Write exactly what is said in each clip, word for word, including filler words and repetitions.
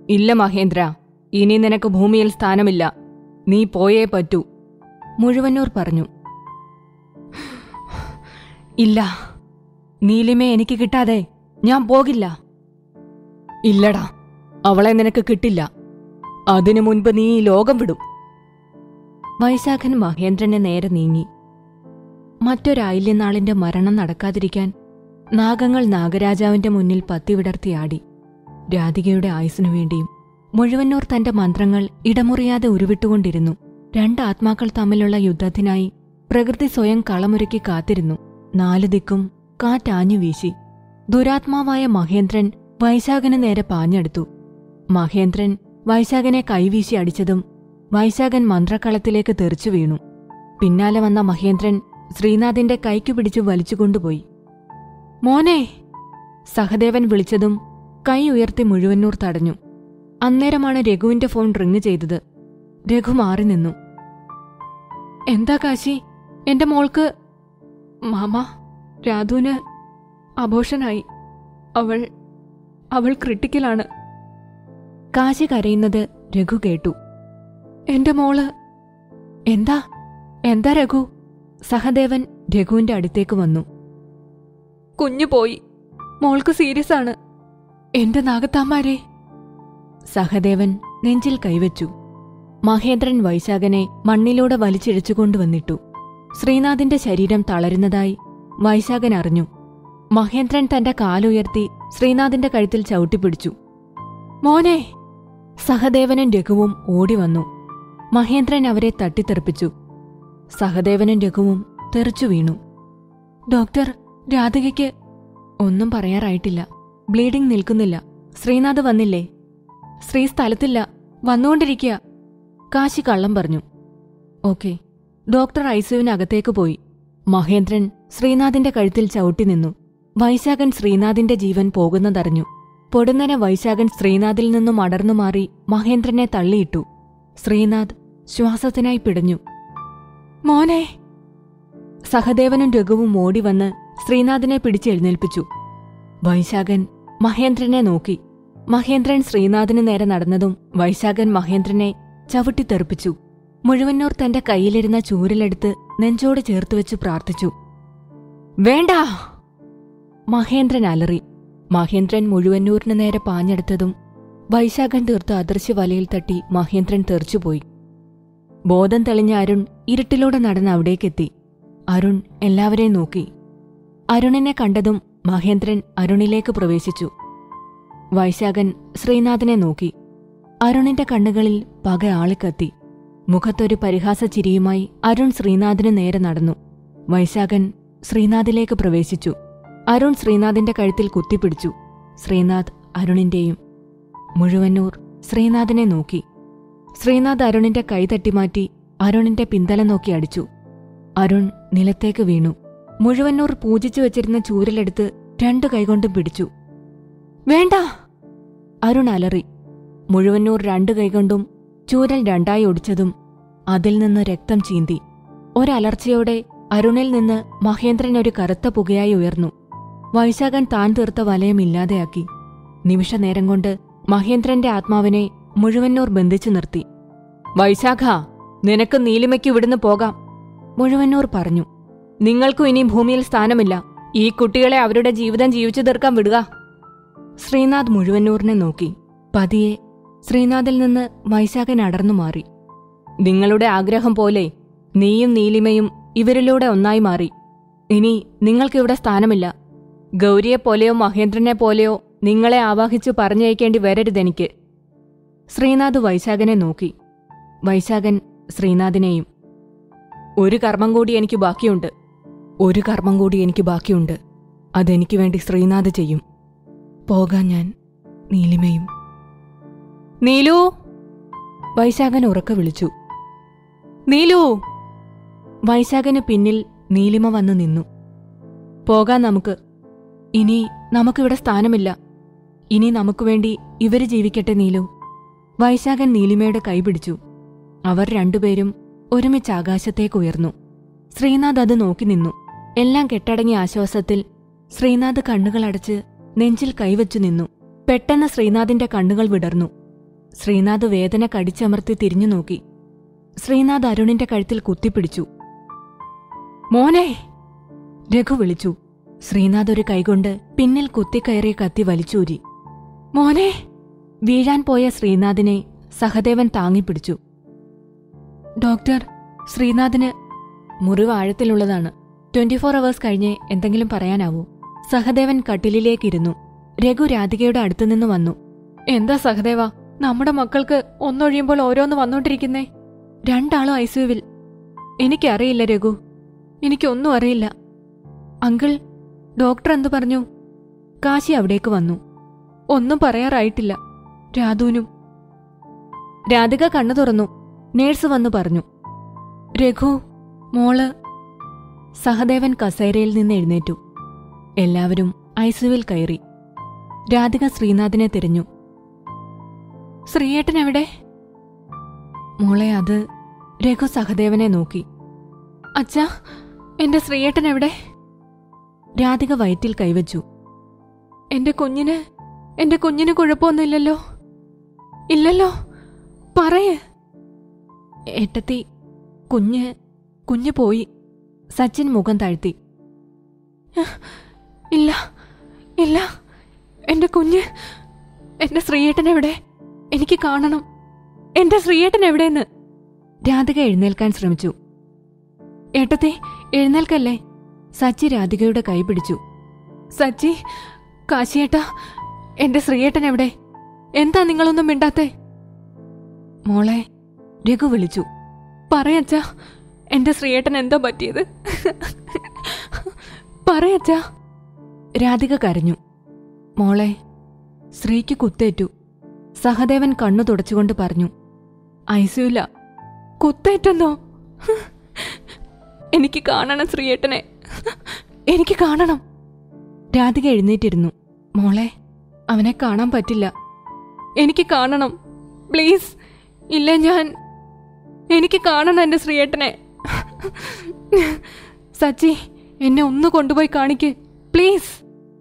ഇല്ല മഹേന്ദ്ര, ഇനി നിനക്ക് ഭൂമിയിൽ സ്ഥാനമില്ല. നീ പോയേ പറ്റൂ, മുഴുവന്നൂർ പറഞ്ഞു. ഇല്ല, നീലിമയെ എനിക്ക് കിട്ടാതെ ഞാൻ പോകില്ല. ഇല്ലടാ, അവളെ നിനക്ക് കിട്ടില്ല. അതിനു മുൻപ് നീ ഈ ലോകം വിടും. വൈശാഖൻ മഹേന്ദ്രനെ നേരെ നീങ്ങി. മറ്റൊരായില്യനാളിന്റെ മരണം നടക്കാതിരിക്കാൻ നാഗങ്ങൾ നാഗരാജാവിന്റെ മുന്നിൽ പത്തിവിടർത്തിയാടി. രാധികയുടെ ആയുസ്സിനു വേണ്ടിയും മുഴുവന്നൂർ തന്റെ മന്ത്രങ്ങൾ ഇടമുറിയാതെ ഉരുവിട്ടുകൊണ്ടിരുന്നു. രണ്ടാത്മാക്കൾ തമ്മിലുള്ള യുദ്ധത്തിനായി പ്രകൃതി സ്വയം കളമൊരുക്കി കാത്തിരുന്നു. നാലു ദിക്കും കാറ്റാഞ്ഞു വീശി. ദുരാത്മാവായ മഹേന്ദ്രൻ വൈശാഖന് നേരെ പാഞ്ഞെടുത്തു. മഹേന്ദ്രൻ വൈശാഖനെ കൈവീശി അടിച്ചതും വൈശാഖൻ മന്ത്രക്കളത്തിലേക്ക് തെറിച്ചു വീണു. പിന്നാലെ വന്ന മഹേന്ദ്രൻ ശ്രീനാഥിന്റെ കൈക്കു പിടിച്ചു വലിച്ചുകൊണ്ടുപോയി. മോനെ, സഹദേവൻ വിളിച്ചതും കൈ ഉയർത്തി മുഴുവന്നൂർ തടഞ്ഞു. അന്നേരമാണ് രഘുവിന്റെ ഫോൺ റിങ് ചെയ്തത്. രഘു മാറി നിന്നു. എന്താ കാശി, എന്റെ മോൾക്ക്? മാമ, രാധുവിന് അബോഷനായി. അവൾ അവൾ ക്രിട്ടിക്കലാണ്. കാശി കരയുന്നത് രഘു കേട്ടു. എന്റെ മോള് എന്താ എന്താ രഘു? സഹദേവൻ രഘുവിന്റെ അടുത്തേക്ക് വന്നു. കുഞ്ഞു പോയി, മോൾക്ക് സീരിയസ് ആണ്. എന്റെ നാഗത്താമാരെ. സഹദേവൻ നെഞ്ചിൽ കൈവച്ചു. മഹേന്ദ്രൻ വൈശാഖനെ മണ്ണിലൂടെ വലിച്ചിഴച്ചുകൊണ്ടുവന്നിട്ടു. ശ്രീനാഥിന്റെ ശരീരം തളരുന്നതായി വൈശാഖൻ അറിഞ്ഞു. മഹേന്ദ്രൻ തന്റെ കാലുയർത്തി ശ്രീനാഥിന്റെ കഴുത്തിൽ ചവിട്ടിപ്പിടിച്ചു. മോനെ! സഹദേവനും രഘുവും ഓടിവന്നു. മഹേന്ദ്രൻ അവരെ തട്ടിത്തെറിപ്പിച്ചു. സഹദേവനും രഘുവും തെറിച്ചു വീണു. ഡോക്ടർ, രാധികയ്ക്ക് ഒന്നും പറയാറായിട്ടില്ല. ബ്ലീഡിംഗ് നിൽക്കുന്നില്ല. ശ്രീനാഥ് വന്നില്ലേ? ശ്രീ സ്ഥലത്തില്ല, വന്നുകൊണ്ടിരിക്കുക. കാശി കള്ളം പറഞ്ഞു. ഓക്കെ. ഡോക്ടർ ഐസിയുവിനകത്തേക്ക് പോയി. മഹേന്ദ്രൻ ശ്രീനാഥിന്റെ കഴുത്തിൽ ചവിട്ടി നിന്നു. വൈശാഖൻ ശ്രീനാഥിന്റെ ജീവൻ പോകുന്നതറിഞ്ഞു. പൊടുന്നനെ വൈശാഖൻ ശ്രീനാഥിൽ നിന്നും അടർന്നു മാറി മഹേന്ദ്രനെ തള്ളിയിട്ടു. ശ്രീനാഥ് ശ്വാസത്തിനായി പിടഞ്ഞു. മോനെ! സഹദേവനും രഘുവും ഓടിവന്ന് ശ്രീനാഥിനെ പിടിച്ചെഴുന്നേൽപ്പിച്ചു. വൈശാഖൻ മഹേന്ദ്രനെ നോക്കി. മഹേന്ദ്രൻ ശ്രീനാഥിന് നേരെ നടന്നതും വൈശാഖൻ മഹേന്ദ്രനെ ചവിട്ടിത്തെറിപ്പിച്ചു. മുഴുവന്നൂർ തന്റെ കയ്യിലിരുന്ന ചൂരലെടുത്ത് നെഞ്ചോട് ചേർത്തുവെച്ചു പ്രാർത്ഥിച്ചു. വേണ്ട! മഹേന്ദ്രൻ അലറി. മഹേന്ദ്രൻ മുഴുവന്നൂരിന് നേരെ പാഞ്ഞെടുത്തതും വൈശാഖൻ തീർത്ത അദൃശ്യവലയിൽ തട്ടി മഹേന്ദ്രൻ തെറിച്ചുപോയി. ബോധം തെളിഞ്ഞ അരുൺ ഇരുട്ടിലൂടെ നടന്ന് അവിടേക്കെത്തി. അരുൺ എല്ലാവരെയും നോക്കി. അരുണിനെ കണ്ടതും മഹേന്ദ്രൻ അരുണിലേക്ക് പ്രവേശിച്ചു. വൈശാഖൻ ശ്രീനാഥിനെ നോക്കി. അരുണിന്റെ കണ്ണുകളിൽ പക ആളിക്കത്തി. മുഖത്തൊരു പരിഹാസ ചിരിയുമായി അരുൺ ശ്രീനാഥിന് നേരെ നടന്നു. വൈശാഖൻ ശ്രീനാഥിലേക്ക് പ്രവേശിച്ചു. അരുൺ ശ്രീനാഥിന്റെ കഴുത്തിൽ കുത്തിപ്പിടിച്ചു. ശ്രീനാഥ് അരുണിന്റെയും. മുഴുവന്നൂർ ശ്രീനാഥിനെ നോക്കി. ശ്രീനാഥ് അരുണിന്റെ കൈ തട്ടിമാറ്റി അരുണിന്റെ പിന്തല നോക്കി അടിച്ചു. അരുൺ നിലത്തേക്ക് വീണു. മുഴുവന്നൂർ പൂജിച്ചു വച്ചിരുന്ന ചൂരലെടുത്ത് രണ്ടു കൈകൊണ്ടും പിടിച്ചു. വേണ്ട! അരുൺ അലറി. മുഴുവന്നൂർ രണ്ടു കൈകൊണ്ടും ചൂരൽ രണ്ടായി ഒടിച്ചതും അതിൽ നിന്ന് രക്തം ചീന്തി. ഒരലർച്ചയോടെ അരുണിൽ നിന്ന് മഹേന്ദ്രൻ ഒരു കറുത്ത പുകയായി ഉയർന്നു. വൈശാഖൻ താൻ തീർത്ത വലയം ഇല്ലാതെയാക്കി. നിമിഷനേരം കൊണ്ട് മഹേന്ദ്രന്റെ ആത്മാവിനെ മുഴുവന്നൂർ ബന്ധിച്ചു നിർത്തി. വൈശാഖ, നിനക്ക് നീലിമയ്ക്ക് ഇവിടുന്ന് പോകാം, മുഴുവന്നൂർ പറഞ്ഞു. നിങ്ങൾക്കും ഇനി ഭൂമിയിൽ സ്ഥാനമില്ല. ഈ കുട്ടികളെ അവരുടെ ജീവിതം ജീവിച്ചു തീർക്കാൻ വിടുക. ശ്രീനാഥ് മുഴുവന്നൂറിനെ നോക്കി. പതിയെ ശ്രീനാഥിൽ നിന്ന് വൈശാഖൻ അടർന്നു മാറി. നിങ്ങളുടെ ആഗ്രഹം പോലെ നീയും നീലിമയും ഇവരിലൂടെ ഒന്നായി മാറി. ഇനി നിങ്ങൾക്കിവിടെ സ്ഥാനമില്ല. ഗൗരിയെപ്പോലെയോ മഹേന്ദ്രനെ പോലെയോ നിങ്ങളെ ആവാഹിച്ചു പറഞ്ഞയക്കേണ്ടി വരരുതെനിക്ക്. ശ്രീനാഥ് വൈശാഖനെ നോക്കി. വൈശാഖൻ ശ്രീനാഥിനെയും. ഒരു കർമ്മം കൂടി എനിക്ക് ബാക്കിയുണ്ട്. ഒരു കർമ്മം കൂടി എനിക്ക് ബാക്കിയുണ്ട്. അതെനിക്ക് വേണ്ടി ശ്രീനാഥ് ചെയ്യും. പോകാൻ ഞാൻ നീലിമയും. നീലു! വൈശാഖൻ ഉറക്കെ വിളിച്ചു. നീലു! വൈശാഖന് പിന്നിൽ നീലിമ വന്നു നിന്നു. പോകാൻ നമുക്ക്. ഇനി നമുക്കിവിടെ സ്ഥാനമില്ല. ഇനി നമുക്കുവേണ്ടി ഇവര് ജീവിക്കട്ടെ നീലു. വൈശാഖൻ നീലിമയുടെ കൈപിടിച്ചു. അവർ രണ്ടുപേരും ഒരുമിച്ച് ആകാശത്തേക്കുയർന്നു. ശ്രീനാഥ് അത് നോക്കി നിന്നു. എല്ലാം കെട്ടടങ്ങിയ ആശ്വാസത്തിൽ ശ്രീനാഥ് കണ്ണുകളടച്ച് നെഞ്ചിൽ കൈവച്ചു നിന്നു. പെട്ടെന്ന് ശ്രീനാഥിന്റെ കണ്ണുകൾ വിടർന്നു. ശ്രീനാഥ് വേദന കടിച്ചമർത്തി തിരിഞ്ഞു നോക്കി. ശ്രീനാഥ് അരുണിന്റെ കഴുത്തിൽ കുത്തിപ്പിടിച്ചു. മോനെ! രഘു വിളിച്ചു. ശ്രീനാഥ് ഒരു കൈകൊണ്ട് പിന്നിൽ കുത്തിക്കയറിയ കത്തി വലിച്ചൂരി. മോനെ! വീഴാൻ പോയ ശ്രീനാഥിനെ സഹദേവൻ താങ്ങിപ്പിടിച്ചു. ഡോക്ടർ, ശ്രീനാഥിന് മുറിവ് ആഴത്തിലുള്ളതാണ്. ട്വന്റി ഫോർ അവേഴ്സ് കഴിഞ്ഞേ എന്തെങ്കിലും പറയാനാവൂ. സഹദേവൻ കട്ടിലിലേക്കിരുന്നു. രഘു രാധികയുടെ അടുത്തുനിന്ന് വന്നു. എന്താ സഹദേവ, നമ്മുടെ മക്കൾക്ക് ഒന്നൊഴിയുമ്പോൾ ഓരോന്ന് വന്നോണ്ടിരിക്കുന്നേ. രണ്ടാളും ഐസിയുവിൽ. എനിക്കറിയില്ല രഘു, എനിക്കൊന്നും അറിയില്ല. അങ്കിൾ, ഡോക്ടർ എന്തു പറഞ്ഞു? കാശി അവിടേക്ക് വന്നു. ഒന്നും പറയാറായിട്ടില്ല. രാധുവിനും. രാധിക കണ്ണു തുറന്നു. നേഴ്സ് വന്നു പറഞ്ഞു. രഘു, മോള്. സഹദേവൻ കസേരയിൽ നിന്ന് എഴുന്നേറ്റു. എല്ലാവരും ഐസിയുവിൽ കയറി. രാധിക ശ്രീനാഥിനെ തിരഞ്ഞു. ശ്രീയേട്ടൻ എവിടെ? മോളെ, അത്. രഘു സഹദേവനെ നോക്കി. അച്ഛാ, എന്റെ ശ്രീയേട്ടൻ എവിടെ? രാധിക വയറ്റിൽ കൈവച്ചു. എന്റെ കുഞ്ഞിന് എന്റെ കുഞ്ഞിന് കുഴപ്പമൊന്നുമില്ലല്ലോ? ഇല്ലല്ലോ, പറയേ. ഏട്ടത്തി, കുഞ്ഞ് കുഞ്ഞ് പോയി. സച്ചിൻ മുഖം താഴ്ത്തി. ഇല്ല ഇല്ല, എന്റെ കുഞ്ഞ്, എന്റെ ശ്രീയേട്ടൻ എവിടെ? എനിക്ക് കാണണം. എന്റെ ശ്രീയേട്ടൻ എവിടെയെന്ന്. രാധിക എഴുന്നേൽക്കാൻ ശ്രമിച്ചു. ഏട്ടത്തെ, എഴുന്നേൽക്കല്ലേ. സച്ചി രാധികയുടെ കൈ പിടിച്ചു. സച്ചി, കാശിയേട്ടാ, എന്റെ ശ്രീയേട്ടൻ എവിടെ? എന്താ നിങ്ങളൊന്നും മിണ്ടാത്തെ? മോളെ, രഘു വിളിച്ചു. പറയച്ചാ, എന്റെ ശ്രീയേട്ടൻ എന്താ പറ്റിയത്? പറയച്ചാ. രാധിക കരഞ്ഞു. മോളെ, ശ്രീക്ക് കുത്തേറ്റു. സഹദേവൻ കണ്ണു തുടച്ചുകൊണ്ട് പറഞ്ഞു. ഐസിയുല. കുത്തേറ്റെന്നോ? എനിക്ക് കാണണം ശ്രീയേട്ടനെ, എനിക്ക് കാണണം. രാധിക എഴുന്നേറ്റിരുന്നു. മോളെ, അവനെ കാണാൻ പറ്റില്ല. എനിക്ക് കാണണം, പ്ലീസ്. ഇല്ല, ഞാൻ എനിക്ക് കാണണം എന്റെ ശ്രീയേട്ടനെ. സച്ചി, എന്നെ ഒന്ന് കൊണ്ടുപോയി കാണിക്ക്, പ്ലീസ്.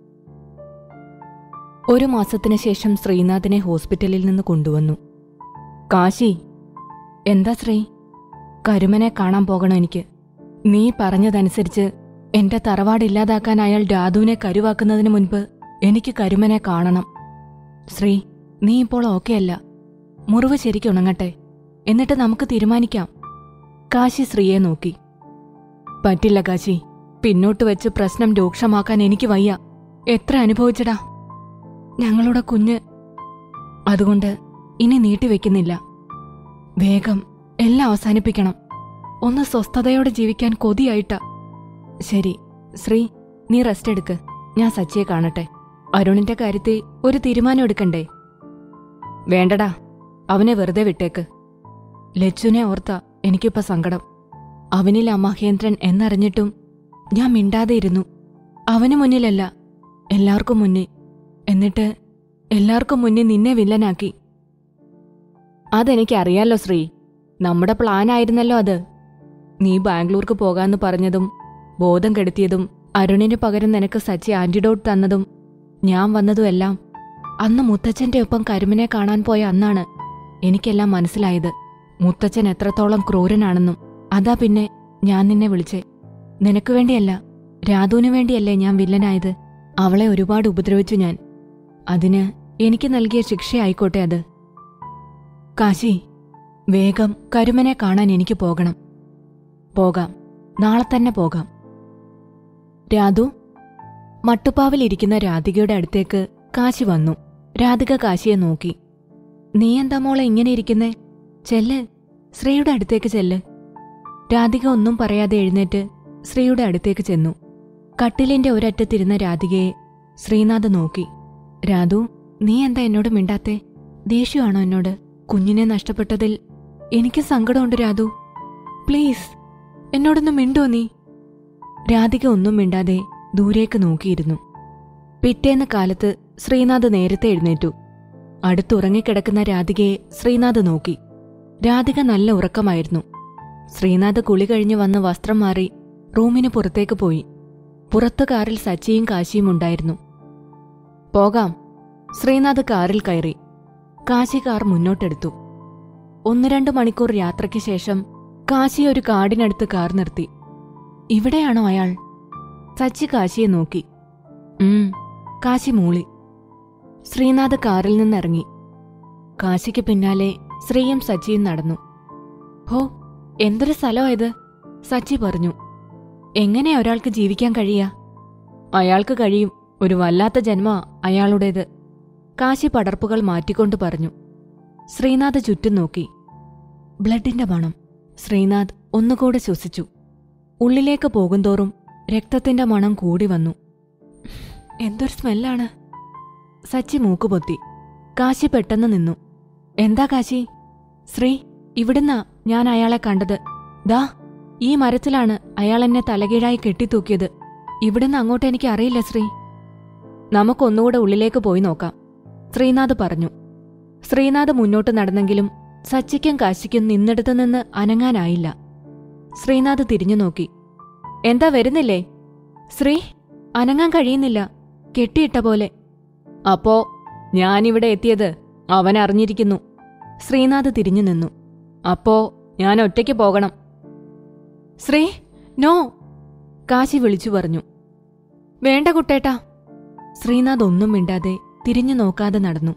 ഒരു മാസത്തിനു ശേഷം ശ്രീനാഥിനെ ഹോസ്പിറ്റലിൽ നിന്ന് കൊണ്ടുവന്നു. കാശി. എന്താ ശ്രീ? കരുമനെ കാണാൻ പോകണം എനിക്ക്. നീ പറഞ്ഞതനുസരിച്ച് എന്റെ തറവാടില്ലാതാക്കാൻ അയാൾ രാധുവിനെ കരുവാക്കുന്നതിന് മുൻപ് എനിക്ക് കരുമനെ കാണണം. ശ്രീ, നീ ഇപ്പോൾ ഓക്കെ അല്ല. മുറിവ് ശരിക്കുണങ്ങട്ടെ, എന്നിട്ട് നമുക്ക് തീരുമാനിക്കാം. കാശി ശ്രീയെ നോക്കി. പറ്റില്ല കാശി, പിന്നോട്ട് വെച്ച് പ്രശ്നം രൂക്ഷമാക്കാൻ എനിക്ക് വയ്യ. എത്ര അനുഭവിച്ചടാ ഞങ്ങളുടെ കുഞ്ഞ്. അതുകൊണ്ട് ഇനി നീട്ടിവെക്കുന്നില്ല. വേഗം എല്ലാം അവസാനിപ്പിക്കണം. ഒന്ന് സ്വസ്ഥതയോടെ ജീവിക്കാൻ കൊതിയായിട്ടാ. ശരി ശ്രീ, നീ റെസ്റ്റ് എടുക്ക്. ഞാൻ സച്ചിയെ കാണട്ടെ. അരുണിന്റെ കാര്യത്തിൽ ഒരു തീരുമാനം എടുക്കണ്ടേ? വേണ്ടടാ, അവനെ വെറുതെ വിട്ടേക്ക്. ലച്ചുനെ ഓർത്ത എനിക്കിപ്പോ സങ്കടം. അവനിൽ മഹേന്ദ്രൻ എന്നറിഞ്ഞിട്ടും ഞാൻ മിണ്ടാതെ ഇരുന്നു. അവന് മുന്നിലല്ല, എല്ലാവർക്കും മുന്നിൽ. എന്നിട്ട് എല്ലാവർക്കും മുന്നിൽ നിന്നെ വില്ലനാക്കി. അതെനിക്കറിയാലോ ശ്രീ, നമ്മുടെ പ്ലാനായിരുന്നല്ലോ അത്. നീ ബാംഗ്ലൂർക്ക് പോകാന്ന് പറഞ്ഞതും ബോധം കെടുത്തിയതും അരുണിന് പകരം നിനക്ക് സച്ചി ആന്റിഡോട്ട് തന്നതും ഞാൻ വന്നതുമെല്ലാം അന്ന് മുത്തച്ഛന്റെ ഒപ്പം കരുമനെ കാണാൻ പോയ അന്നാണ് എനിക്കെല്ലാം മനസ്സിലായത്. മുത്തച്ഛൻ എത്രത്തോളം ക്രൂരനാണെന്നും. അതാ പിന്നെ ഞാൻ നിന്നെ വിളിച്ചേ. നിനക്ക് വേണ്ടിയല്ല, രാധുവിനു വേണ്ടിയല്ലേ ഞാൻ വില്ലനായത്. അവളെ ഒരുപാട് ഉപദ്രവിച്ചു ഞാൻ. അതിന് എനിക്ക് നൽകിയ ശിക്ഷയായിക്കോട്ടെ അത്. കാശി, വേഗം കരുമനെ കാണാൻ എനിക്ക് പോകണം. പോകാം, നാളെ തന്നെ പോകാം. രാധു. മട്ടുപ്പാവിലിരിക്കുന്ന രാധികയുടെ അടുത്തേക്ക് കാശി വന്നു. രാധിക കാശിയെ നോക്കി. നീ എന്താ മോളെ ഇങ്ങനെ ഇരിക്കുന്നേ? ചെല്ല്, ശ്രീയുടെ അടുത്തേക്ക് ചെല്ല്. രാധിക ഒന്നും പറയാതെ എഴുന്നേറ്റ് ശ്രീയുടെ അടുത്തേക്ക് ചെന്നു. കട്ടിലിന്റെ ഒരറ്റത്തിരുന്ന രാധികയെ ശ്രീനാഥ് നോക്കി. രാധു, നീ എന്താ എന്നോട് മിണ്ടാത്തെ? ദേഷ്യമാണോ എന്നോട്? കുഞ്ഞിനെ നഷ്ടപ്പെട്ടതിൽ എനിക്ക് സങ്കടമുണ്ട് രാധു. പ്ലീസ് എന്നോടൊന്നും മിണ്ടോ നീ? രാധിക ഒന്നും മിണ്ടാതെ ദൂരേക്ക് നോക്കിയിരുന്നു. പിറ്റേന്ന് കാലത്ത് ശ്രീനാഥ് നേരത്തെ എഴുന്നേറ്റു. അടുത്തുറങ്ങിക്കിടക്കുന്ന രാധികയെ ശ്രീനാഥ് നോക്കി. രാധിക നല്ല ഉറക്കമായിരുന്നു. ശ്രീനാഥ് കുളി കഴിഞ്ഞു വന്ന് വസ്ത്രം മാറി റൂമിന് പുറത്തേക്ക് പോയി. പുറത്തു കാറിൽ സച്ചിയും കാശിയും ഉണ്ടായിരുന്നു. പോകാം. ശ്രീനാഥ് കാറിൽ കയറി. കാശി കാർ മുന്നോട്ടെടുത്തു. ഒന്ന് രണ്ടു മണിക്കൂർ യാത്രയ്ക്ക് ശേഷം കാശി ഒരു കാടിനടുത്ത് കാർ നിർത്തി. ഇവിടെയാണോ അയാൾ? സച്ചി കാശിയെ നോക്കി. ഉം കാശി മൂളി. ശ്രീനാഥ് കാറിൽ നിന്നിറങ്ങി. കാശിക്ക് പിന്നാലെ ശ്രീയും സച്ചിയും നടന്നു. ഹോ, എന്തൊരു സ്ഥലമായത്, സച്ചി പറഞ്ഞു. എങ്ങനെ ഒരാൾക്ക് ജീവിക്കാൻ കഴിയാ? അയാൾക്ക് കഴിയും. ഒരു വല്ലാത്ത ജന്മ അയാളുടേത്. കാശി പടർപ്പുകൾ മാറ്റിക്കൊണ്ട് പറഞ്ഞു. ശ്രീനാഥ് ചുറ്റും നോക്കി. ബ്ലഡിന്റെ മണം. ശ്രീനാഥ് ഒന്നുകൂടെ ശ്വസിച്ചു. ഉള്ളിലേക്ക് പോകുന്തോറും രക്തത്തിന്റെ മണം കൂടി വന്നു. എന്തൊരു സ്മെല്ലാണ്. സച്ചി മൂക്കുപൊത്തി. കാശി പെട്ടെന്ന് നിന്നു. എന്താ കാശി? ശ്രീ, ഇവിടുന്നാ ഞാൻ അയാളെ കണ്ടത്. ദാ ഈ മരത്തിലാണ് അയാളെന്നെ തലകീഴായി കെട്ടിത്തൂക്കിയത്. ഇവിടുന്ന് അങ്ങോട്ട് എനിക്ക് അറിയില്ല ശ്രീ. നമുക്കൊന്നുകൂടെ ഉള്ളിലേക്ക് പോയി നോക്കാം, ശ്രീനാഥ് പറഞ്ഞു. ശ്രീനാഥ് മുന്നോട്ട് നടന്നെങ്കിലും സച്ചിക്കും കാശിക്കും നിന്നിടത്തു നിന്ന് അനങ്ങാനായില്ല. ശ്രീനാഥ് തിരിഞ്ഞു നോക്കി. എന്താ വരുന്നില്ലേ? ശ്രീ, അനങ്ങാൻ കഴിയുന്നില്ല, കെട്ടിയിട്ട പോലെ. അപ്പോ ഞാനിവിടെ എത്തിയത് അവൻ അറിഞ്ഞിരിക്കുന്നു. ശ്രീനാഥ് തിരിഞ്ഞു നിന്നു. അപ്പോ ഞാൻ ഒറ്റയ്ക്ക് പോകണം. ശ്രീ, നോ, കാശി വിളിച്ചു പറഞ്ഞു. വേണ്ട കുട്ടേട്ടാ. ശ്രീനാഥ് ഒന്നും മിണ്ടാതെ തിരിഞ്ഞു നോക്കാതെ നടന്നു.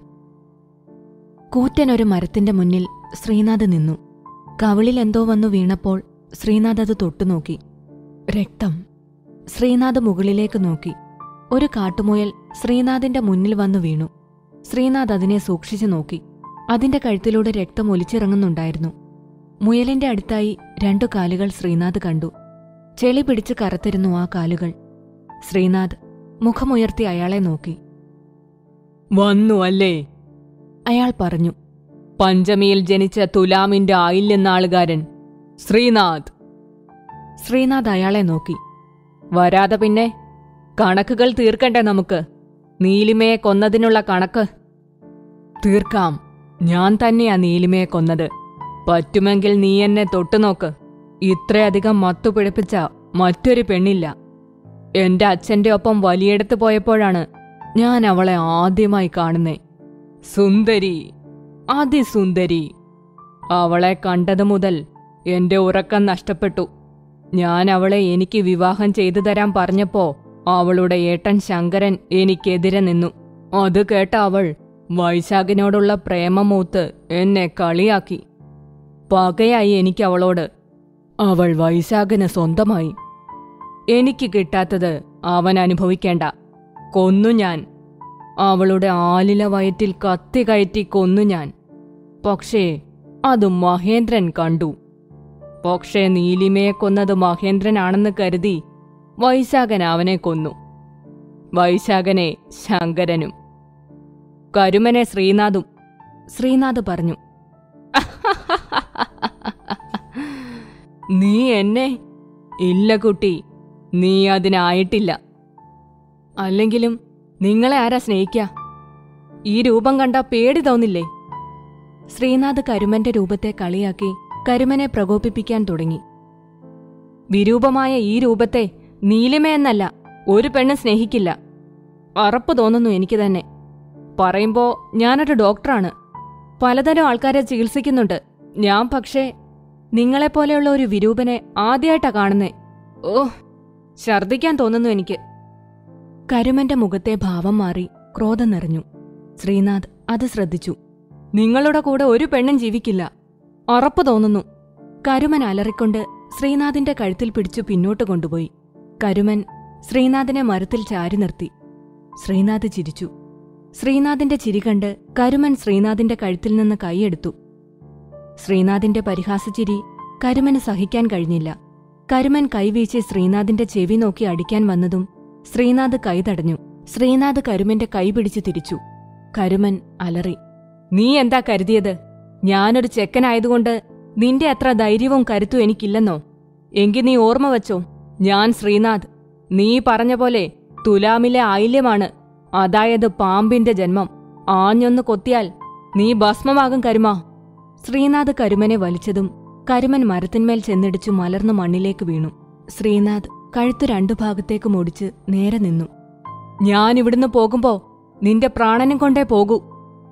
കൂറ്റനൊരു മരത്തിന്റെ മുന്നിൽ ശ്രീനാഥ് നിന്നു. കവിളിൽ എന്തോ വന്നു വീണപ്പോൾ ശ്രീനാഥ് അത് തൊട്ടുനോക്കി. രക്തം. ശ്രീനാഥ് മുകളിലേക്ക് നോക്കി. ഒരു കാട്ടുമുയൽ ശ്രീനാഥിന്റെ മുന്നിൽ വന്നു വീണു. ശ്രീനാഥ് അതിനെ സൂക്ഷിച്ചു നോക്കി. അതിന്റെ കഴുത്തിലൂടെ രക്തം ഒലിച്ചിറങ്ങുന്നുണ്ടായിരുന്നു. മുയലിന്റെ അടുത്തായി രണ്ടു കാലുകൾ ശ്രീനാഥ് കണ്ടു. ചെളി പിടിച്ച് കറുത്തിരുന്നു ആ കാലുകൾ. ശ്രീനാഥ് മുഖമുയർത്തി അയാളെ നോക്കി. വന്നു അല്ലേ? അയാൾ പറഞ്ഞു. പഞ്ചമിയിൽ ജനിച്ച തുലാമിന്റെ ആയില്യനാളുകാരൻ ശ്രീനാഥ്. ശ്രീനാഥ് അയാളെ നോക്കി. വരാതെ പിന്നെ? കണക്കുകൾ തീർക്കണ്ടേ നമുക്ക്? നീലിമയെ കൊന്നതിനുള്ള കണക്ക് തീർക്കാം. ഞാൻ തന്നെയാ നീലിമയെ കൊന്നത്. പറ്റുമെങ്കിൽ നീ എന്നെ തൊട്ടുനോക്ക്. ഇത്രയധികം മത്തുപിടിപ്പിച്ച മറ്റൊരു പെണ്ണില്ല. എന്റെ അച്ഛന്റെ ഒപ്പം വലിയെടുത്ത് പോയപ്പോഴാണ് ഞാൻ അവളെ ആദ്യമായി കാണുന്നേ. സുന്ദരി, അതിസുന്ദരി. അവളെ കണ്ടതു മുതൽ എന്റെ ഉറക്കം നഷ്ടപ്പെട്ടു. ഞാൻ അവളെ എനിക്ക് വിവാഹം ചെയ്തു തരാൻ പറഞ്ഞപ്പോ അവളുടെ ഏട്ടൻ ശങ്കരൻ എനിക്കെതിരെ നിന്നു. അത് കേട്ട അവൾ വൈശാഖിനോടുള്ള പ്രേമമൂത്ത് എന്നെ കളിയാക്കി. പകയായി എനിക്ക് അവളോട്. അവൾ വൈശാഖിന് സ്വന്തമായി. എനിക്ക് കിട്ടാത്തത് അവൻ അനുഭവിക്കേണ്ട. കൊന്നു ഞാൻ. അവളുടെ ആലില വയറ്റിൽ കത്തി കയറ്റി കൊന്നു ഞാൻ. പക്ഷേ അത് മഹേന്ദ്രൻ കണ്ടു. പക്ഷേ നീലിമയെ കൊന്നത് മഹേന്ദ്രനാണെന്ന് കരുതി വൈശാഖൻ അവനെ കൊന്നു. വൈശാഖനെ ശങ്കരനും, കരുമനെ ശ്രീനാഥും. ശ്രീനാഥ് പറഞ്ഞു. നീ എന്നെ? ഇല്ല കുട്ടി, നീ അതിനായിട്ടില്ല. അല്ലെങ്കിലും നിങ്ങളെ ആരാ സ്നേഹിക്ക? ഈ രൂപം കണ്ടാ പേടി തോന്നില്ലേ? ശ്രീനാഥ് കരുമന്റെ രൂപത്തെ കളിയാക്കി കരുമനെ പ്രകോപിപ്പിക്കാൻ തുടങ്ങി. വിരൂപമായ ഈ രൂപത്തെ നീലിമയെന്നല്ല ഒരു പെണ്ണ് സ്നേഹിക്കില്ല. അറപ്പ് തോന്നുന്നു എനിക്ക് തന്നെ. പറയുമ്പോ ഞാനൊരു ഡോക്ടറാണ്. പലതരം ആൾക്കാരെ ചികിത്സിക്കുന്നുണ്ട് ഞാൻ. പക്ഷേ നിങ്ങളെപ്പോലെയുള്ള ഒരു വിരൂപനെ ആദ്യമായിട്ടാ കാണുന്നേ. ഓ, ഛർദിക്കാൻ തോന്നുന്നു എനിക്ക്. കരുമന്റെ മുഖത്തെ ഭാവം മാറി ക്രോധം നിറഞ്ഞു. ശ്രീനാഥ് അത് ശ്രദ്ധിച്ചു. നിങ്ങളുടെ കൂടെ ഒരു പെണ്ണും ജീവിക്കില്ല. ഉറപ്പ് തോന്നുന്നു. കരുമൻ അലറിക്കൊണ്ട് ശ്രീനാഥിന്റെ കഴുത്തിൽ പിടിച്ചു പിന്നോട്ട് കൊണ്ടുപോയി. കരുമൻ ശ്രീനാഥിനെ മരത്തിൽ ചാരി നിർത്തി. ശ്രീനാഥ് ചിരിച്ചു. ശ്രീനാഥിന്റെ ചിരി കണ്ട് കരുമൻ ശ്രീനാഥിന്റെ കഴുത്തിൽ നിന്ന് കൈയെടുത്തു. ശ്രീനാഥിന്റെ പരിഹാസച്ചിരി കരുമന് സഹിക്കാൻ കഴിഞ്ഞില്ല. കരുമൻ കൈവീശി ശ്രീനാഥിന്റെ ചെവി നോക്കി അടിക്കാൻ വന്നതും ശ്രീനാഥ് കൈ തടഞ്ഞു. ശ്രീനാഥ് കരുമന്റെ കൈ പിടിച്ചു തിരിച്ചു. കരുമൻ അലറി. നീ എന്താ കരുതിയത്? ഞാനൊരു ചെക്കനായതുകൊണ്ട് നിന്റെ അത്ര ധൈര്യവും കരുത്തും എനിക്കില്ലെന്നോ? എങ്കിൽ നീ ഓർമ്മ വച്ചോ, ഞാൻ ശ്രീനാഥ്. നീ പറഞ്ഞ പോലെ തുലാമിലെ ആയില്യമാണ്. അതായത് പാമ്പിന്റെ ജന്മം. ആഞ്ഞൊന്ന് കൊത്തിയാൽ നീ ഭസ്മമാകും കരുമാ. ശ്രീനാഥ് കരുമനെ വലിച്ചതും കരുമൻ മരത്തിന്മേൽ ചെന്നിടിച്ചു മലർന്നു മണ്ണിലേക്ക് വീണു. ശ്രീനാഥ് കഴുത്തു രണ്ടു ഭാഗത്തേക്ക് മുടിച്ച് നേരെ നിന്നു. ഞാനിവിടുന്ന് പോകുമ്പോ നിന്റെ പ്രാണനും കൊണ്ടേ പോകൂ.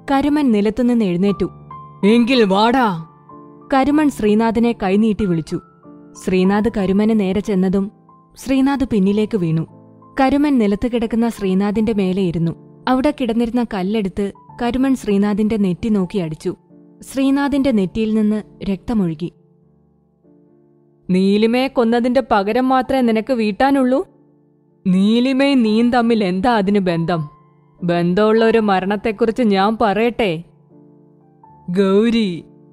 കരുമൻ നിലത്തുനിന്ന് എഴുന്നേറ്റു. എങ്കിൽ വാടാ. കരുമൻ ശ്രീനാഥിനെ കൈനീട്ടി വിളിച്ചു. ശ്രീനാഥ് കരുമന് നേരെ ചെന്നതും ശ്രീനാഥ് പിന്നിലേക്ക് വീണു. കരുമൻ നിലത്ത് കിടക്കുന്ന ശ്രീനാഥിന്റെ മേലെയിരുന്നു. അവിടെ കിടന്നിരുന്ന കല്ലെടുത്ത് കരുമൻ ശ്രീനാഥിന്റെ നെറ്റി നോക്കി അടിച്ചു. ശ്രീനാഥിന്റെ നെറ്റിയിൽ നിന്ന് രക്തമൊഴുകി. നീലിമയെ കൊന്നതിന്റെ പകരം മാത്രമേ നിനക്ക് വീട്ടാനുള്ളൂ? നീലിമയും നീയും തമ്മിൽ എന്താ അതിന് ബന്ധം? ബന്ധമുള്ള ഒരു മരണത്തെക്കുറിച്ച് ഞാൻ പറയട്ടെ. ഗൗരി.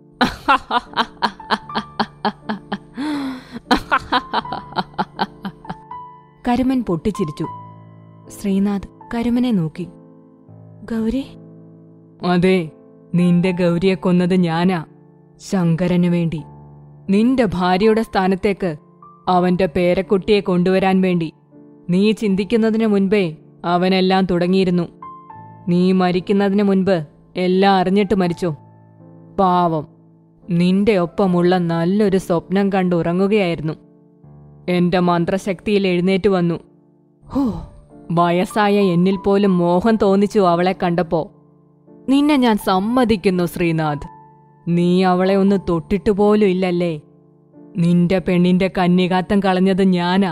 കരുമൻ പൊട്ടിച്ചിരിച്ചു. ശ്രീനാഥ് കരുമനെ നോക്കി. ഗൗരി? അതെ, നിന്റെ ഗൗരിയെ കൊന്നത് ഞാനാ, ശങ്കരനു വേണ്ടി. നിന്റെ ഭാര്യയുടെ സ്ഥാനത്തേക്ക് അവന്റെ പേരക്കുട്ടിയെ കൊണ്ടുവരാൻ വേണ്ടി. നീ ചിന്തിക്കുന്നതിനു മുൻപേ അവനെല്ലാം തുടങ്ങിയിരുന്നു. നീ മരിക്കുന്നതിനു മുൻപ് എല്ലാം അറിഞ്ഞിട്ട് മരിച്ചോ? പാവം, നിന്റെ ഒപ്പമുള്ള നല്ലൊരു സ്വപ്നം കണ്ടുറങ്ങുകയായിരുന്നു. എന്റെ മന്ത്രശക്തിയിൽ എഴുന്നേറ്റു വന്നു. ഹോ, വയസ്സായ എന്നിൽ പോലും മോഹം തോന്നിച്ചു അവളെ കണ്ടപ്പോ. നിന്നെ ഞാൻ സമ്മതിക്കുന്നു ശ്രീനാഥ്, നീ അവളെ ഒന്ന് തൊട്ടിട്ടുപോലും ഇല്ലല്ലേ. നിന്റെ പെണ്ണിന്റെ കന്യകാത്തം കളഞ്ഞത് ഞാനാ.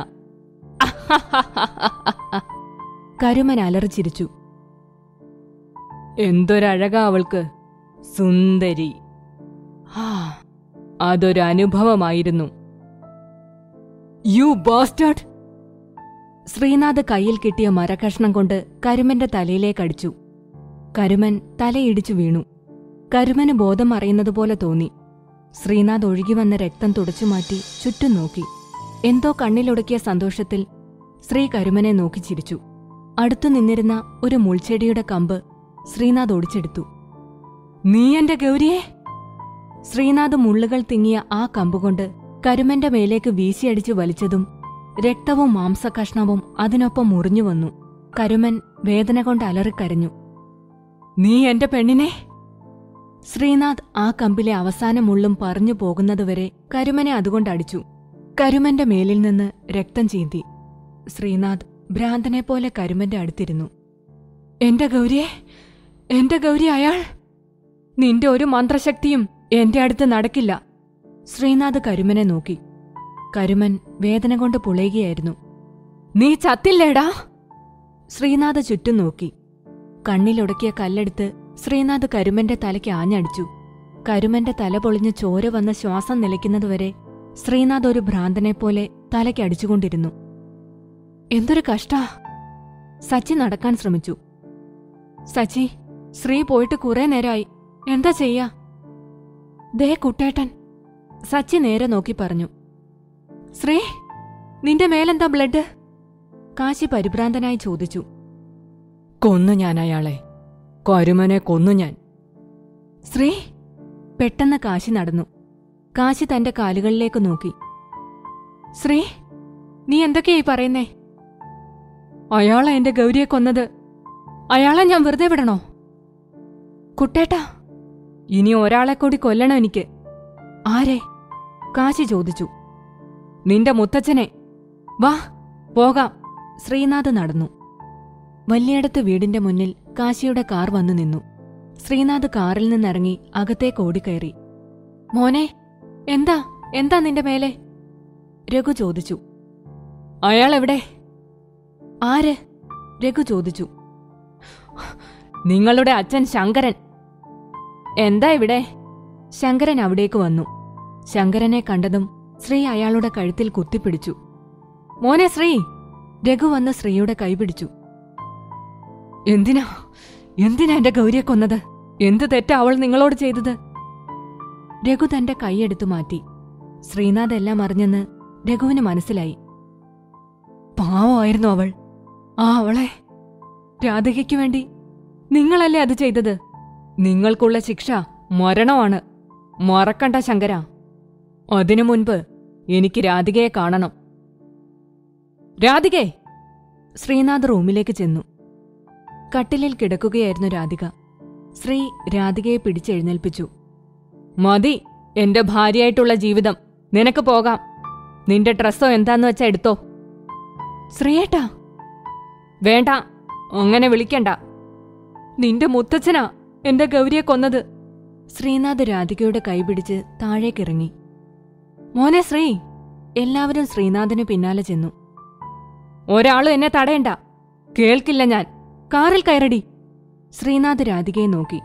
കരുമൻ അലറിച്ചിരിച്ചു. എന്തൊരഴകാ അവൾക്ക്, സുന്ദരി. ആ, അതൊരു അനുഭവമായിരുന്നു. U bastard! ശ്രീനാഥ് കയ്യിൽ കിട്ടിയ മരകഷ്ണം കൊണ്ട് കരുമന്റെ തലയിലേക്കടിച്ചു. കരുമൻ തലയിടിച്ചു വീണു. കരുമന് ബോധം അറിയുന്നതുപോലെ തോന്നി. ശ്രീനാഥ് ഒഴുകിവന്ന രക്തം തുടച്ചുമാറ്റി ചുറ്റും നോക്കി. എന്തോ കണ്ണിലൊടുക്കിയ സന്തോഷത്തിൽ ശ്രീ കരുമനെ നോക്കി ചിരിച്ചു. അടുത്തു നിന്നിരുന്ന ഒരു മുൾച്ചെടിയുടെ കമ്പ് ശ്രീനാഥ് ഒടിച്ചെടുത്തു. നീ എന്റെ ഗൗരിയെ? ശ്രീനാഥ് മുള്ളുകൾ തിങ്ങിയ ആ കമ്പുകൊണ്ട് കരുമന്റെ മേലേക്ക് വീശിയടിച്ചു വലിച്ചതും രക്തവും മാംസകഷ്ണവും അതിനൊപ്പം മുറിഞ്ഞു വന്നു. കരുമൻ വേദന കൊണ്ട് അലറിക്കരഞ്ഞു. നീ എന്റെ പെണ്ണിനെ? ശ്രീനാഥ് ആ കമ്പിലെ അവസാന മുള്ളും പറഞ്ഞു പോകുന്നതുവരെ കരുമനെ അതുകൊണ്ടടിച്ചു. കരുമന്റെ മേലിൽ നിന്ന് രക്തം ചീന്തി. ശ്രീനാഥ് ഭ്രാന്തനെപ്പോലെ കരുമന്റെ അടുത്തിരുന്നു. എന്റെ ഗൗരിയെ, എന്റെ ഗൗരി അയാൾ? നിന്റെ ഒരു മന്ത്രശക്തിയും എന്റെ അടുത്ത് നടക്കില്ല. ശ്രീനാഥ് കരുമനെ നോക്കി. കരുമൻ വേദന കൊണ്ട് പുളയുകയായിരുന്നു. നീ ചത്തില്ലേടാ? ശ്രീനാഥ് ചുറ്റും നോക്കി. കണ്ണിലൊടുക്കിയ കല്ലെടുത്ത് ശ്രീനാഥ് കരുമന്റെ തലയ്ക്ക് ആഞ്ഞടിച്ചു. കരുമന്റെ തല പൊളിഞ്ഞ് ചോര വന്ന ശ്വാസം നിലയ്ക്കുന്നതുവരെ ശ്രീനാഥ് ഒരു ഭ്രാന്തനെപ്പോലെ തലയ്ക്കടിച്ചുകൊണ്ടിരുന്നു. എന്തൊരു കഷ്ടാ! സച്ചി നടക്കാൻ ശ്രമിച്ചു. സച്ചി, ശ്രീ പോയിട്ട് കുറെ നേരമായി, എന്താ ചെയ്യാ? ദേ കുട്ടേട്ടൻ. സച്ചി നേരെ നോക്കി പറഞ്ഞു. ശ്രീ, നിന്റെ മേലെന്താ ബ്ലഡ്? കാശി പരിഭ്രാന്തനായി ചോദിച്ചു. കൊന്നു ഞാൻ അയാളെ, കരുമനെ കൊന്നു ഞാൻ. ശ്രീ! പെട്ടെന്ന് കാശി നടന്നു. കാശി തന്റെ കാലുകളിലേക്ക് നോക്കി. ശ്രീ, നീ എന്തൊക്കെയായി പറയുന്നേ? അയാളെ എന്റെ ഗൗരിയെ കൊന്നത്. അയാളെ ഞാൻ വെറുതെ വിടണോ? കുട്ടേട്ടാ, ഇനി ഒരാളെ കൂടി കൊല്ലണം എനിക്ക്. ആരെ? കാശി ചോദിച്ചു. നിന്റെ മുത്തച്ഛനെ. വാ പോകാം. ശ്രീനാഥ് നടന്നു. വലിയടത്ത് വീടിന്റെ മുന്നിൽ കാശിയുടെ കാർ വന്നു നിന്നു. ശ്രീനാഥ് കാറിൽ നിന്നിറങ്ങി അകത്തേക്ക് ഓടിക്കയറി. മോനെ, എന്താ എന്താ നിന്റെ മേലെ? രഘു ചോദിച്ചു. അയാളെവിടെ? ആര്? രഘു ചോദിച്ചു. നിങ്ങളുടെ അച്ഛൻ ശങ്കരൻ. എന്താ ഇവിടെ? ശങ്കരൻ അവിടേക്ക് വന്നു. ശങ്കരനെ കണ്ടതും ശ്രീ അയാളുടെ കഴുത്തിൽ കുത്തിപ്പിടിച്ചു. മോനെ ശ്രീ! രഘു വന്ന് ശ്രീയുടെ കൈപിടിച്ചു. എന്തിനാ എന്തിനാ എന്റെ ഗൗരിയെ കൊന്നത്? എന്ത് തെറ്റാ അവൾ നിങ്ങളോട് ചെയ്തത്? രഘു തന്റെ കൈയെടുത്തു മാറ്റി. ശ്രീനാഥ് എല്ലാം അറിഞ്ഞെന്ന് രഘുവിന് മനസ്സിലായി. പാവമായിരുന്നു അവൾ. ആ അവളെ രാധികയ്ക്കു വേണ്ടി നിങ്ങളല്ലേ അത് ചെയ്തത്? നിങ്ങൾക്കുള്ള ശിക്ഷ മരണമാണ്. മറക്കണ്ട ശങ്കര. അതിനു മുൻപ് എനിക്ക് രാധികയെ കാണണം. രാധികേ! ശ്രീനാഥ് റൂമിലേക്ക് ചെന്നു. കട്ടിലിൽ കിടക്കുകയായിരുന്നു രാധിക. ശ്രീ രാധികയെ പിടിച്ചെഴുന്നേൽപ്പിച്ചു. മതി എന്റെ ഭാര്യയായിട്ടുള്ള ജീവിതം. നിനക്ക് പോകാം. നിന്റെ ഡ്രസ്സോ എന്താന്ന് വെച്ചാ എടുത്തോ. ശ്രീയേട്ടാ! വേണ്ട, അങ്ങനെ വിളിക്കണ്ട. നിന്റെ മുത്തച്ഛനാ എന്റെ ഗൗരിയെ കൊന്നത്. ശ്രീനാഥ് രാധികയുടെ കൈപിടിച്ച് താഴേക്കിറങ്ങി. മോനെ ശ്രീ! എല്ലാവരും ശ്രീനാഥിന് പിന്നാലെ ചെന്നു. ഒരാളും എന്നെ തടയണ്ട, കേൾക്കില്ല ഞാൻ. കാറിൽ കയറടി. ശ്രീനാഥ് രാധികയെ നോക്കി.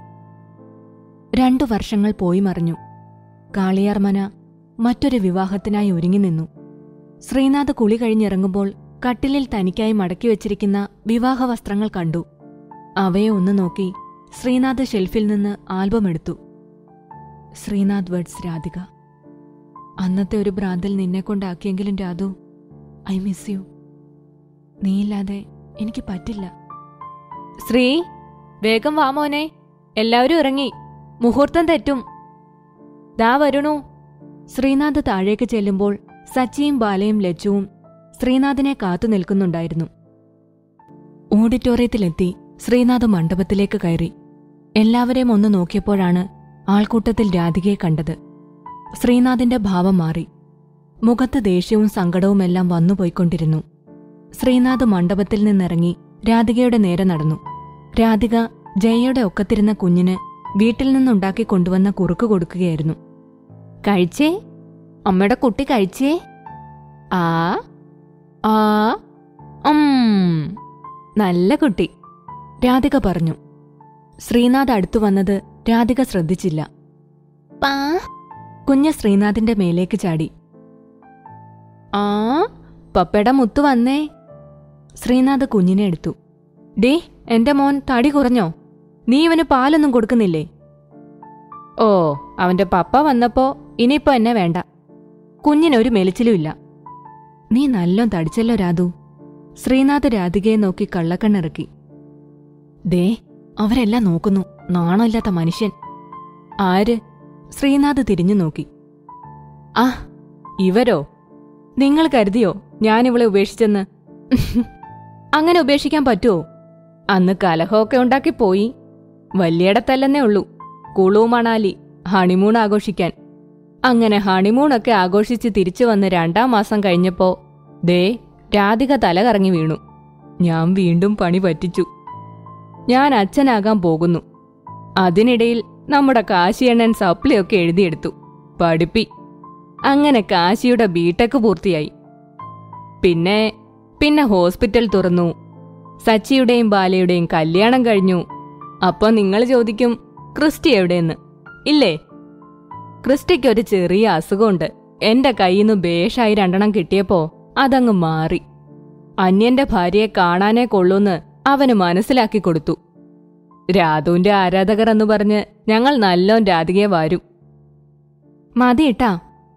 രണ്ടു വർഷങ്ങൾ പോയി മറിഞ്ഞു. കാളിയാർമന മറ്റൊരു വിവാഹത്തിനായി ഒരുങ്ങി നിന്നു. ശ്രീനാഥ് കുളി കഴിഞ്ഞിറങ്ങുമ്പോൾ കട്ടിലിൽ തനിക്കായി മടക്കിവെച്ചിരിക്കുന്ന വിവാഹവസ്ത്രങ്ങൾ കണ്ടു. അവയെ ഒന്ന് നോക്കി ശ്രീനാഥ് ഷെൽഫിൽ നിന്ന് ആൽബം എടുത്തു. ശ്രീനാഥ് വേർഡ്സ് രാധിക. അന്നത്തെ ഒരു ഭ്രാന്തൽ നിന്നെക്കൊണ്ടാക്കിയെങ്കിലും രാധു, ഐ മിസ് യു. നീയില്ലാതെ എനിക്ക് പറ്റില്ല. ശ്രീ, വേഗം വാ മോനെ, എല്ലാവരും ഇറങ്ങി, മുഹൂർത്തം തെറ്റും. ദാ വരണു. ശ്രീനാഥ് താഴേക്ക് ചെല്ലുമ്പോൾ സച്ചിയും ബാലയും ലച്ചുവും ശ്രീനാഥിനെ കാത്തു നിൽക്കുന്നുണ്ടായിരുന്നു. ഓഡിറ്റോറിയത്തിലെത്തി ശ്രീനാഥ് മണ്ഡപത്തിലേക്ക് കയറി. എല്ലാവരെയും ഒന്ന് നോക്കിയപ്പോഴാണ് ആൾക്കൂട്ടത്തിൽ രാധികയെ കണ്ടത്. ശ്രീനാഥിന്റെ ഭാവം മാറി. മുഖത്ത് ദേഷ്യവും സങ്കടവുമെല്ലാം വന്നുപോയിക്കൊണ്ടിരുന്നു. ശ്രീനാഥ് മണ്ഡപത്തിൽ നിന്നിറങ്ങി രാധികയുടെ നേരെ നടന്നു. രാധിക ജയയുടെ ഒക്കത്തിരുന്ന കുഞ്ഞിന് വീട്ടിൽ നിന്നുണ്ടാക്കി കൊണ്ടുവന്ന കുറുക്ക് കൊടുക്കുകയായിരുന്നു. കഴിച്ചേ അമ്മയുടെ കുട്ടി, കഴിച്ചേ. ആ ആ ഉം നല്ല കുട്ടി, രാധിക പറഞ്ഞു. ശ്രീനാഥ് അടുത്തു വന്നത് രാധിക ശ്രദ്ധിച്ചില്ല. പാ കുഞ്ഞ് ശ്രീനാഥിന്റെ മേലേക്ക് ചാടി. ആ പപ്പയുടെ മുത്തു വന്നേ. ശ്രീനാഥ് കുഞ്ഞിനെ എടുത്തു. ഡേ, എന്റെ മോൻ തടി കുറഞ്ഞോ? നീ ഇവന് പാലൊന്നും കൊടുക്കുന്നില്ലേ? ഓ, അവന്റെ പപ്പ വന്നപ്പോ ഇനിയിപ്പോ എന്നെ വേണ്ട. കുഞ്ഞിനൊരു മെലിച്ചിലുമില്ല. നീ നല്ലോ തടിച്ചല്ലോ രാധു. ശ്രീനാഥ് രാധികയെ നോക്കി കള്ളക്കണ്ണിറക്കി. ദേ, അവരെല്ലാം നോക്കുന്നു, നാണമില്ലാത്ത മനുഷ്യൻ. ആര്? ശ്രീനാഥ് തിരിഞ്ഞു നോക്കി. ആ, ഇവരോ? നിങ്ങൾ കരുതിയോ ഞാനിവളെ ഉപേക്ഷിച്ചെന്ന്? അങ്ങനെ ഉപേക്ഷിക്കാൻ പറ്റുമോ? അന്ന് കലഹമൊക്കെ ഉണ്ടാക്കിപ്പോയി. വലിയടത്തല്ലെന്നേ ഉള്ളൂ. കുളു മണാലി ഹണിമൂൺ ആഘോഷിക്കാൻ. അങ്ങനെ ഹണിമൂണൊക്കെ ആഘോഷിച്ച് തിരിച്ചു വന്ന് രണ്ടാം മാസം കഴിഞ്ഞപ്പോ ദേ രാധിക തല കറങ്ങി വീണു. ഞാൻ വീണ്ടും പണി പറ്റിച്ചു. ഞാൻ അച്ഛനാകാൻ പോകുന്നു. അതിനിടയിൽ നമ്മുടെ കാശിയണ്ണൻ സപ്ലിയൊക്കെ എഴുതിയെടുത്തു, പഠിപ്പി. അങ്ങനെ കാശിയുടെ ബിടെക് പൂർത്തിയായി. പിന്നെ പിന്നെ ഹോസ്പിറ്റൽ തുറന്നു. സച്ചിയുടെയും ബാലയുടെയും കല്യാണം കഴിഞ്ഞു. അപ്പൊ നിങ്ങൾ ചോദിക്കും, ക്രിസ്റ്റി എവിടെയെന്ന്? ഇല്ലേ? ക്രിസ്റ്റിക്കൊരു ചെറിയ അസുഖമുണ്ട്. എന്റെ കയ്യിന്ന് ബേഷായി രണ്ടെണ്ണം കിട്ടിയപ്പോ അതങ്ങ് മാറി. അന്യന്റെ ഭാര്യയെ കാണാനേ കൊള്ളൂന്ന് അവന് മനസ്സിലാക്കി കൊടുത്തു. രാധുവിന്റെ ആരാധകർ എന്ന് പറഞ്ഞ് ഞങ്ങൾ നല്ലോൻ രാധികയെ വാരും. മതിയിട്ടാ,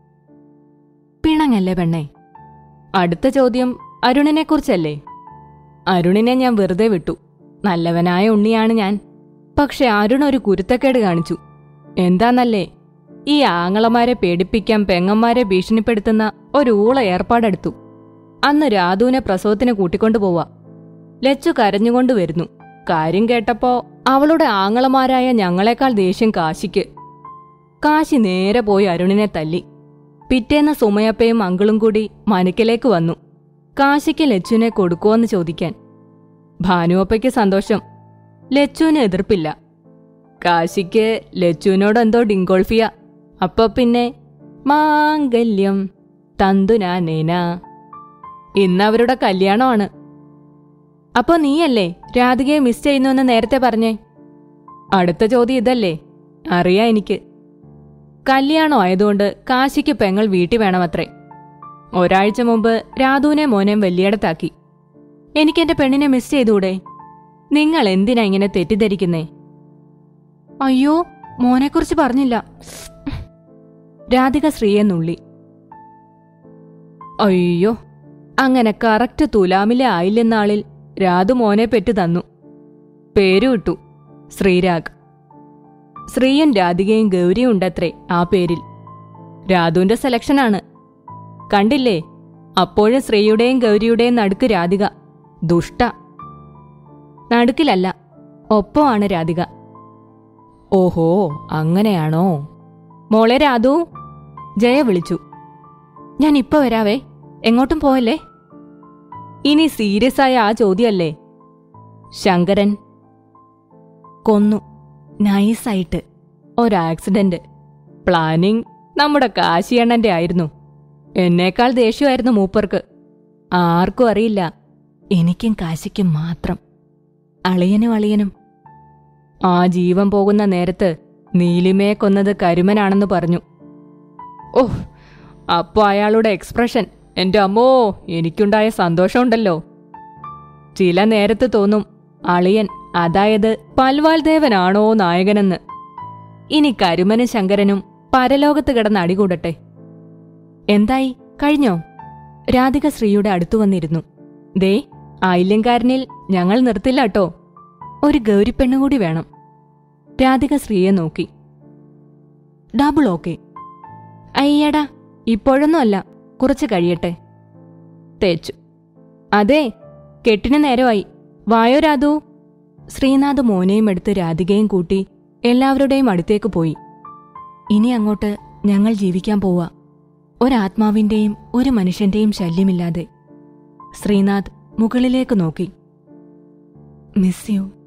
പിണങ്ങല്ലേ പെണ്ണേ. അടുത്ത ചോദ്യം അരുണിനെക്കുറിച്ചല്ലേ? അരുണിനെ ഞാൻ വെറുതെ വിട്ടു. നല്ലവനായ ഉണ്ണിയാണ് ഞാൻ. പക്ഷെ അരുൺ ഒരു കുരുത്തക്കേട് കാണിച്ചു. എന്താന്നല്ലേ, ഈ ആങ്ങളമാരെ പേടിപ്പിക്കാൻ പെങ്ങന്മാരെ ഭീഷണിപ്പെടുത്തുന്ന ഒരു ഊള ഏർപ്പാടെടുത്തു. അന്ന് രാധുവിനെ പ്രസവത്തിന് കൂട്ടിക്കൊണ്ടുപോവാ. ലച്ചു കരഞ്ഞുകൊണ്ട് വരുന്നു. കാര്യം കേട്ടപ്പോ അവളുടെ ആങ്ങളമാരായ ഞങ്ങളെക്കാൾ ദേഷ്യം കാശിക്ക്. കാശി നേരെ പോയി അരുണിനെ തല്ലി. പിറ്റേന്ന് സുമയപ്പയും അങ്കിളും കൂടി മനക്കിലേക്ക് വന്നു, കാശിക്ക് ലച്ചുവിനെ കൊടുക്കുവോന്ന് ചോദിക്കാൻ. ഭാനുവപ്പയ്ക്ക് സന്തോഷം, ലച്ചുവിന് എതിർപ്പില്ല. കാശിക്ക് ലച്ചുവിനോടെന്തോ ഡിങ്കോൾഫിയ. അപ്പൊ പിന്നെ മാംഗല്യം തന്തുനാനേന. ഇന്നവരുടെ കല്യാണമാണ്. അപ്പൊ നീയല്ലേ രാധികയെ മിസ് ചെയ്യുന്നുവെന്ന് നേരത്തെ പറഞ്ഞേ? അടുത്ത ചോദ്യം ഇതല്ലേ? അറിയാ എനിക്ക്. കല്യാണം ആയതുകൊണ്ട് കാശിക്ക് പെങ്ങൾ വീട്ടിൽ വേണമത്രേ. ഒരാഴ്ച മുമ്പ് രാധുവിനെ മോനെ വലിയടത്താക്കി. എനിക്കെന്റെ പെണ്ണിനെ മിസ് ചെയ്തൂടെ? നിങ്ങൾ എന്തിനാ ഇങ്ങനെ തെറ്റിദ്ധരിക്കുന്നേ? അയ്യോ, മോനെക്കുറിച്ച് പറഞ്ഞില്ല. രാധിക ശ്രീയെ നുള്ളി. അയ്യോ, അങ്ങനെ കറക്റ്റ് തുലാമിലെ ആയില്ലെന്നാളിൽ രാധു മോനെ പെറ്റു തന്നു. പേരുവിട്ടു ശ്രീരാഗ്. ശ്രീയും രാധികയും ഗൗരിയും ഉണ്ടത്രേ ആ പേരിൽ. രാധുവിന്റെ സെലക്ഷനാണ്. കണ്ടില്ലേ, അപ്പോഴും ശ്രീയുടെയും ഗൗരിയുടെയും നടുക്ക് രാധിക. ദുഷ്ട. നടുക്കിലല്ല, ഒപ്പമാണ് രാധിക. ഓഹോ, അങ്ങനെയാണോ? മോളെ രാധു, ജയ വിളിച്ചു. ഞാൻ ഇപ്പൊ വരാവേ, എങ്ങോട്ടും പോയല്ലേ? ഇനി സീരിയസ് ആയ ആ ചോദ്യമല്ലേ? ശങ്കരൻ കൊന്നു. നൈസായിട്ട് ഒരാക്സിഡന്റ്. പ്ലാനിങ് നമ്മുടെ കാശിയണ്ണന്റെ ആയിരുന്നു. എന്നേക്കാൾ ദേഷ്യമായിരുന്നു മൂപ്പർക്ക്. ആർക്കും അറിയില്ല, എനിക്കും കാശിക്കും മാത്രം. അളിയനും അളിയനും. ആ ജീവൻ പോകുന്ന നേരത്ത് നീലിമയെ കൊന്നത് കരുമനാണെന്ന് പറഞ്ഞു. ഓഹ്, അപ്പോ അയാളുടെ എക്സ്പ്രഷൻ, എന്റെ അമ്മോ, എനിക്കുണ്ടായ സന്തോഷമുണ്ടല്ലോ. ചില നേരത്ത് തോന്നും അളിയൻ, അതായത് പൽവാൽ ദേവനാണോ നായകനെന്ന്. ഇനി കരുമനും ശങ്കരനും പരലോകത്ത് കിടന്ന് അടികൂടട്ടെ. എന്തായി, കഴിഞ്ഞോ? രാധിക ശ്രീയുടെ അടുത്തു വന്നിരുന്നു. ദേ, ആയില്യംകാരനിൽ ഞങ്ങൾ നിർത്തില്ല കേട്ടോ, ഒരു ഗൗരിപ്പെണ്ണുകൂടി വേണം. രാധിക ശ്രീയെ നോക്കി. Double okay. അയ്യടാ, ഇപ്പോഴൊന്നും അല്ല, കുറച്ച് കഴിയട്ടെ. തേച്ചു. അതെ, കെട്ടിന് നേരമായി. വായോ രാധു. ശ്രീനാഥ് മോനെയും എടുത്ത് രാധികയും കൂട്ടി എല്ലാവരുടെയും അടുത്തേക്ക് പോയി. ഇനി അങ്ങോട്ട് ഞങ്ങൾ ജീവിക്കാൻ പോവാ, ഒരാത്മാവിന്റെയും ഒരു മനുഷ്യന്റെയും ശല്യമില്ലാതെ. ശ്രീനാഥ് മുകളിലേക്ക് നോക്കി. Miss U.